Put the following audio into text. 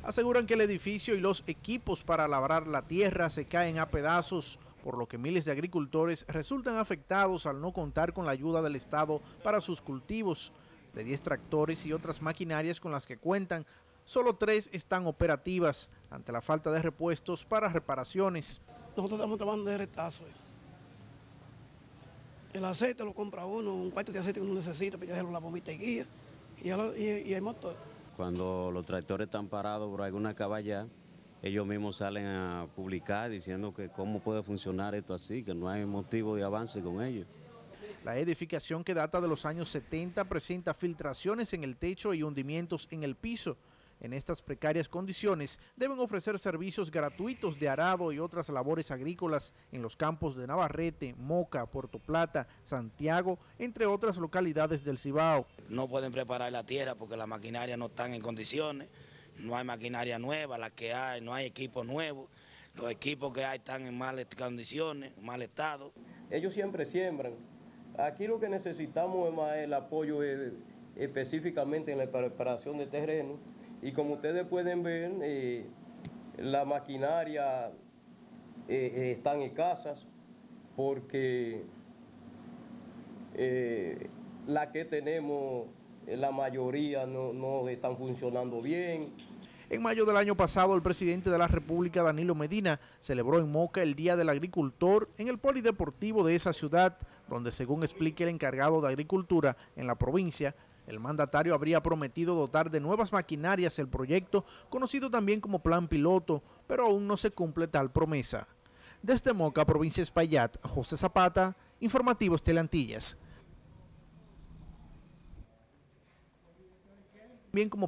Aseguran que el edificio y los equipos para labrar la tierra se caen a pedazos, por lo que miles de agricultores resultan afectados al no contar con la ayuda del Estado para sus cultivos. De 10 tractores y otras maquinarias con las que cuentan, solo 3 están operativas ante la falta de repuestos para reparaciones. Nosotros estamos trabajando de retazo. El aceite lo compra uno, un cuarto de aceite que uno necesita, para echarle la bombita y guía y el motor. Cuando los tractores están parados por alguna caballa, ellos mismos salen a publicar diciendo que cómo puede funcionar esto así, que no hay motivo de avance con ellos. La edificación, que data de los años 70, presenta filtraciones en el techo y hundimientos en el piso. En estas precarias condiciones deben ofrecer servicios gratuitos de arado y otras labores agrícolas en los campos de Navarrete, Moca, Puerto Plata, Santiago, entre otras localidades del Cibao. No pueden preparar la tierra porque las maquinarias no están en condiciones, no hay maquinaria nueva, la que hay, no hay equipos nuevos, los equipos que hay están en malas condiciones, en mal estado. Ellos siempre siembran. Aquí lo que necesitamos es más el apoyo específicamente en la preparación de terreno. Y como ustedes pueden ver, la maquinaria están escasas porque la que tenemos, la mayoría no están funcionando bien. En mayo del año pasado, el presidente de la República, Danilo Medina, celebró en Moca el Día del Agricultor en el polideportivo de esa ciudad, donde, según explica el encargado de Agricultura en la provincia, el mandatario habría prometido dotar de nuevas maquinarias el proyecto, conocido también como Plan Piloto, pero aún no se cumple tal promesa. Desde Moca, provincia de Espaillat, José Zapata, Informativos Teleantillas. Bien como